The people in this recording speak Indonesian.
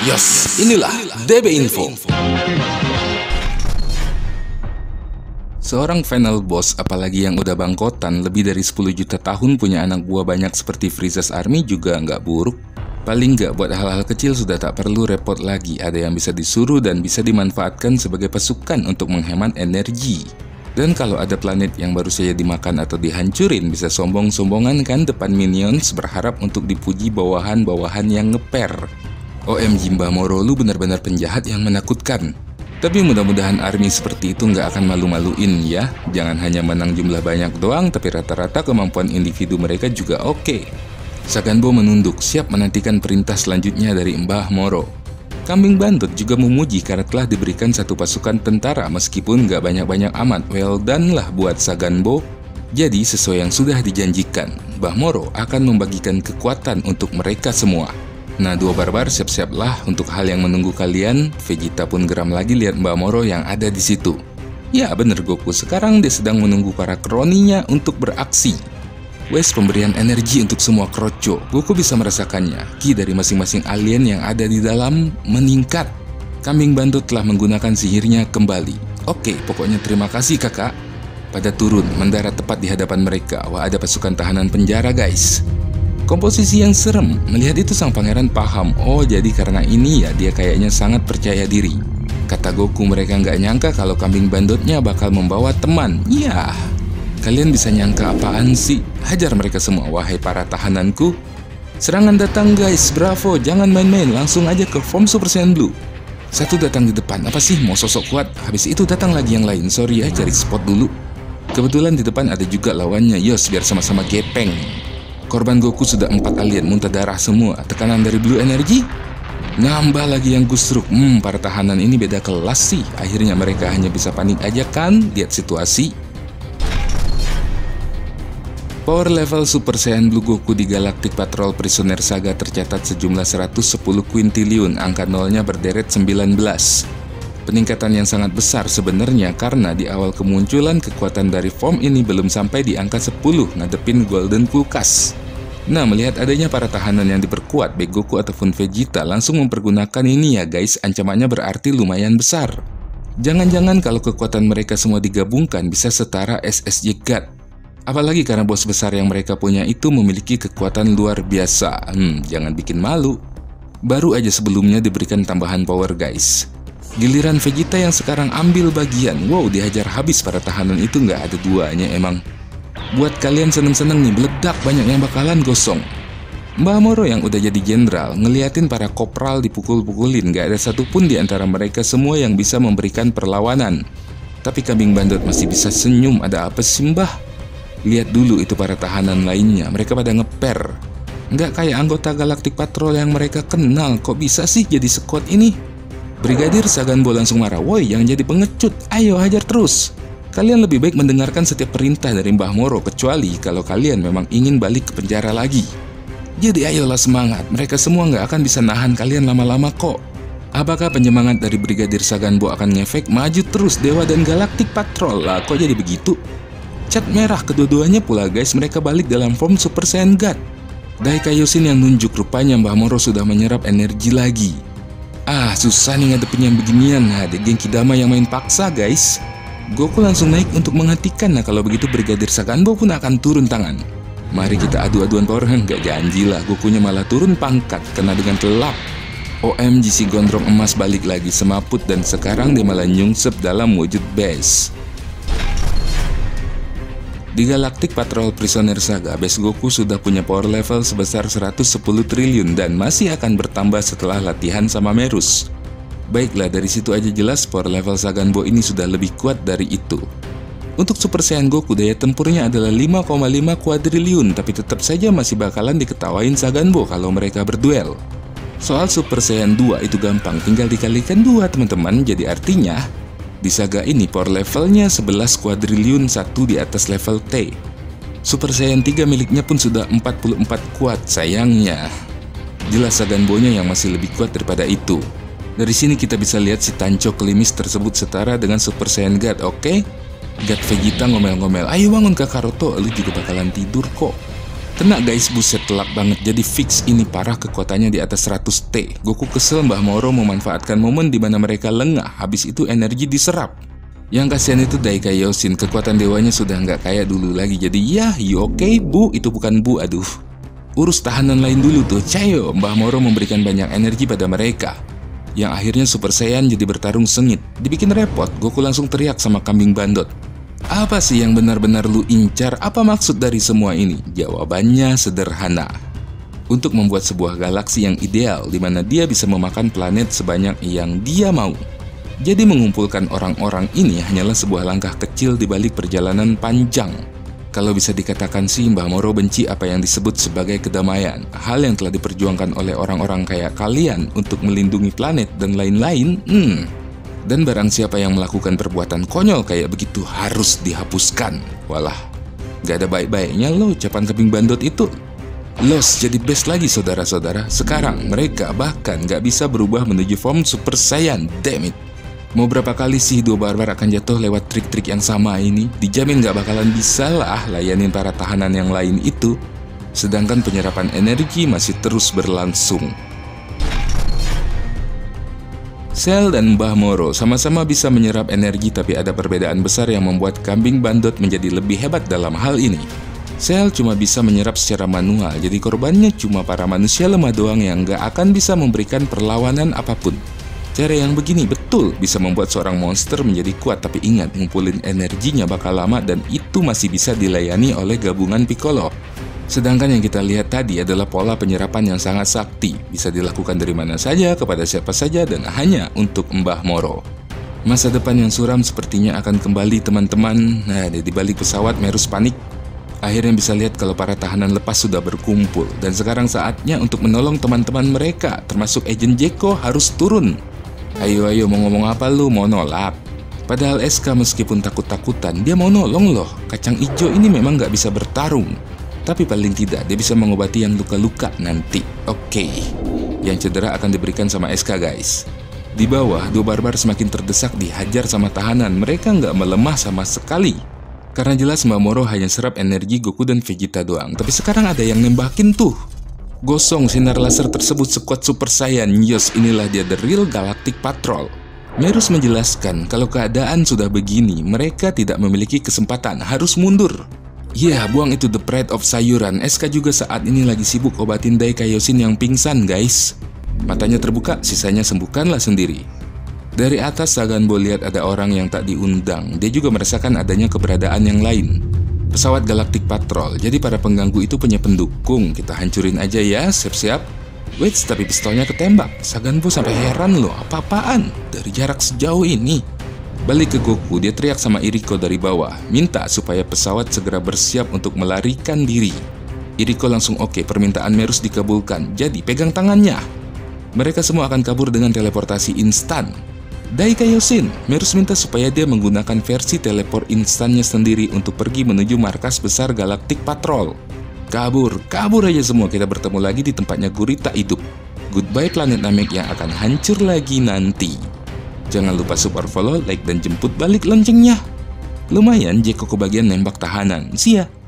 Yos, inilah DB Info. Seorang final boss, apalagi yang udah bangkotan lebih dari 10 juta tahun, punya anak buah banyak seperti Frieza's Army juga nggak buruk. Paling nggak buat hal-hal kecil sudah tak perlu repot lagi. Ada yang bisa disuruh dan bisa dimanfaatkan sebagai pasukan untuk menghemat energi. Dan kalau ada planet yang baru saja dimakan atau dihancurin, bisa sombong-sombongan kan depan minions berharap untuk dipuji bawahan-bawahan yang ngeper. OMG Mbah Moro, lu benar-benar penjahat yang menakutkan. Tapi mudah-mudahan army seperti itu nggak akan malu-maluin ya. Jangan hanya menang jumlah banyak doang, tapi rata-rata kemampuan individu mereka juga oke. Saganbo menunduk, siap menantikan perintah selanjutnya dari Mbah Moro. Kambing Bandut juga memuji karena telah diberikan satu pasukan tentara meskipun nggak banyak-banyak amat. Well done lah buat Saganbo. Jadi sesuai yang sudah dijanjikan, Mbah Moro akan membagikan kekuatan untuk mereka semua. Nah, dua barbar siap-siaplah untuk hal yang menunggu kalian. Vegeta pun geram lagi lihat Mbah Moro yang ada di situ. Ya bener Goku, sekarang dia sedang menunggu para kroninya untuk beraksi. Wes, pemberian energi untuk semua kroco. Goku bisa merasakannya. Ki dari masing-masing alien yang ada di dalam meningkat. Kambing Bandut telah menggunakan sihirnya kembali. Oke, pokoknya terima kasih kakak. Pada turun, mendarat tepat di hadapan mereka. Wah, ada pasukan tahanan penjara guys. Komposisi yang serem. Melihat itu sang pangeran paham. Oh, jadi karena ini ya dia kayaknya sangat percaya diri. Kata Goku, mereka nggak nyangka kalau Kambing Bandutnya bakal membawa teman. Ya, kalian bisa nyangka apaan sih? Hajar mereka semua, wahai para tahananku. Serangan datang guys, bravo, jangan main-main, langsung aja ke form Super Saiyan Blue. Satu datang di depan, apa sih mau sosok kuat? Habis itu datang lagi yang lain, sorry ya, cari spot dulu. Kebetulan di depan ada juga lawannya, yos biar sama-sama gepeng. Korban Goku sudah 4 alien, muntah darah semua. Tekanan dari Blue Energy nambah lagi yang gusruk. Para tahanan ini beda kelas sih. Akhirnya mereka hanya bisa panik aja kan, lihat situasi. Power level Super Saiyan Blue Goku di Galactic Patrol Prisoner Saga tercatat sejumlah 110 kuintiliun, angka nolnya berderet 19. Peningkatan yang sangat besar sebenarnya karena di awal kemunculan kekuatan dari form ini belum sampai di angka 10 ngadepin Golden Kulkas. Nah, melihat adanya para tahanan yang diperkuat, baik Goku ataupun Vegeta langsung mempergunakan ini ya guys, ancamannya berarti lumayan besar. Jangan-jangan kalau kekuatan mereka semua digabungkan bisa setara SSJ God. Apalagi karena bos besar yang mereka punya itu memiliki kekuatan luar biasa. Jangan bikin malu. Baru aja sebelumnya diberikan tambahan power guys. Giliran Vegeta yang sekarang ambil bagian. Wow, dihajar habis para tahanan itu, nggak ada duanya emang. Buat kalian seneng-seneng nih, meledak banyak yang bakalan gosong. Mbah Moro yang udah jadi jenderal ngeliatin para kopral dipukul-pukulin. Nggak ada satupun di antara mereka semua yang bisa memberikan perlawanan. Tapi Kambing Bandut masih bisa senyum. Ada apa sih Mbah? Lihat dulu itu para tahanan lainnya, mereka pada ngeper. Nggak kayak anggota Galactic Patrol yang mereka kenal. Kok bisa sih jadi squad ini? Brigadir Saganbo langsung marah. Woi, yang jadi pengecut, ayo hajar terus. Kalian lebih baik mendengarkan setiap perintah dari Mbah Moro, kecuali kalau kalian memang ingin balik ke penjara lagi. Jadi ayolah semangat, mereka semua nggak akan bisa nahan kalian lama-lama kok. Apakah penyemangat dari Brigadir Saganbo akan ngefek? Maju terus Dewa dan Galactic Patrol lah, kok jadi begitu? Cat merah kedua-duanya pula guys, mereka balik dalam form Super Saiyan God. Daikaiosin yang nunjuk, rupanya Mbah Moro sudah menyerap energi lagi. Susah nih ngadepin yang beginian. Ada Genki Dama yang main paksa guys. Goku langsung naik untuk menghentikan. Nah kalau begitu Brigadir Saganbo pun akan turun tangan. Mari kita adu-aduan power. Nggak janji lah, Gokunya malah turun pangkat, kena dengan telap. OMG si gondrong emas balik lagi semaput dan sekarang dia malah nyungsep dalam wujud base. Di Galactic Patrol Prisoner Saga, base Goku sudah punya power level sebesar 110 triliun dan masih akan bertambah setelah latihan sama Merus. Baiklah, dari situ aja jelas power level Saganbo ini sudah lebih kuat dari itu. Untuk Super Saiyan Goku, daya tempurnya adalah 5,5 kuadriliun, tapi tetap saja masih bakalan diketawain Saganbo kalau mereka berduel. Soal Super Saiyan 2 itu gampang, tinggal dikalikan 2 teman-teman, jadi artinya di saga ini power levelnya 11 kuadriliun, 1 di atas level T. Super Saiyan 3 miliknya pun sudah 44 kuat, sayangnya jelas Saganbo-nya yang masih lebih kuat daripada itu. Dari sini kita bisa lihat si Tancho Klimis tersebut setara dengan Super Saiyan God, oke? God Vegeta ngomel-ngomel, ayo bangun Kakaroto, lu juga bakalan tidur kok. Kena guys, buset telak banget. Jadi fix ini parah, kekuatannya di atas 100T. Goku kesel Mbah Moro memanfaatkan momen di mana mereka lengah, habis itu energi diserap. Yang kasihan itu Daikaioshin, kekuatan dewanya sudah nggak kayak dulu lagi. Jadi ya, you okay bu? Itu bukan bu, aduh. Urus tahanan lain dulu tuh, cayo. Mbah Moro memberikan banyak energi pada mereka. Yang akhirnya Super Saiyan jadi bertarung sengit. Dibikin repot, Goku langsung teriak sama kambing bandot. Apa sih yang benar-benar lu incar? Apa maksud dari semua ini? Jawabannya sederhana. Untuk membuat sebuah galaksi yang ideal di mana dia bisa memakan planet sebanyak yang dia mau. Jadi mengumpulkan orang-orang ini hanyalah sebuah langkah kecil di balik perjalanan panjang. Kalau bisa dikatakan sih, Mbah Moro benci apa yang disebut sebagai kedamaian. Hal yang telah diperjuangkan oleh orang-orang kayak kalian untuk melindungi planet dan lain-lain. Dan barang siapa yang melakukan perbuatan konyol kayak begitu harus dihapuskan. Walah, gak ada baik-baiknya loh ucapan kambing bandot itu. Lost jadi best lagi saudara-saudara. Sekarang mereka bahkan gak bisa berubah menuju form Super Saiyan. Damn it. Mau berapa kali sih dua barbar akan jatuh lewat trik-trik yang sama ini? Dijamin gak bakalan bisa lah layanin para tahanan yang lain itu. Sedangkan penyerapan energi masih terus berlangsung. Cell dan Mbah Moro sama-sama bisa menyerap energi, tapi ada perbedaan besar yang membuat kambing bandot menjadi lebih hebat dalam hal ini. Cell cuma bisa menyerap secara manual, jadi korbannya cuma para manusia lemah doang yang gak akan bisa memberikan perlawanan apapun. Cara yang begini betul bisa membuat seorang monster menjadi kuat, tapi ingat, ngumpulin energinya bakal lama dan itu masih bisa dilayani oleh gabungan Piccolo. Sedangkan yang kita lihat tadi adalah pola penyerapan yang sangat sakti, bisa dilakukan dari mana saja, kepada siapa saja, dan hanya untuk Mbah Moro. Masa depan yang suram sepertinya akan kembali teman-teman. Nah, di balik pesawat Merus panik. Akhirnya bisa lihat kalau para tahanan lepas sudah berkumpul, dan sekarang saatnya untuk menolong teman-teman mereka, termasuk Agent Gecko harus turun. Ayo mau ngomong apa lu, mau nolak? Padahal SK meskipun takut-takutan, dia mau nolong loh. Kacang ijo ini memang nggak bisa bertarung, tapi paling tidak dia bisa mengobati yang luka-luka nanti. Oke. Yang cedera akan diberikan sama SK guys. Di bawah, dua barbar semakin terdesak dihajar sama tahanan. Mereka nggak melemah sama sekali. Karena jelas Mbah Moro hanya serap energi Goku dan Vegeta doang. Tapi sekarang ada yang nembakin tuh. Gosong sinar laser tersebut sekuat Super Saiyan. Yes, inilah dia The Real Galactic Patrol. Merus menjelaskan kalau keadaan sudah begini, mereka tidak memiliki kesempatan, harus mundur. Ya, buang itu The Pride of Sayuran. SK juga saat ini lagi sibuk obatin Daikaioshin yang pingsan guys. Matanya terbuka, sisanya sembuhkanlah sendiri. Dari atas Saganbo lihat ada orang yang tak diundang. Dia juga merasakan adanya keberadaan yang lain. Pesawat Galactic Patrol, jadi para pengganggu itu punya pendukung. Kita hancurin aja ya, siap-siap. Wait, tapi pistolnya ketembak. Saganbo sampai heran loh, apa-apaan dari jarak sejauh ini. Balik ke Goku, dia teriak sama Iriko dari bawah, minta supaya pesawat segera bersiap untuk melarikan diri. Iriko langsung oke, permintaan Merus dikabulkan, jadi pegang tangannya. Mereka semua akan kabur dengan teleportasi instan. Daikaioshin, Merus minta supaya dia menggunakan versi teleport instannya sendiri untuk pergi menuju markas besar Galactic Patrol. Kabur aja semua, kita bertemu lagi di tempatnya gurita hidup. Goodbye planet Namek yang akan hancur lagi nanti. Jangan lupa support, follow, like, dan jemput balik loncengnya. Lumayan Gecko kebagian nembak tahanan. See ya!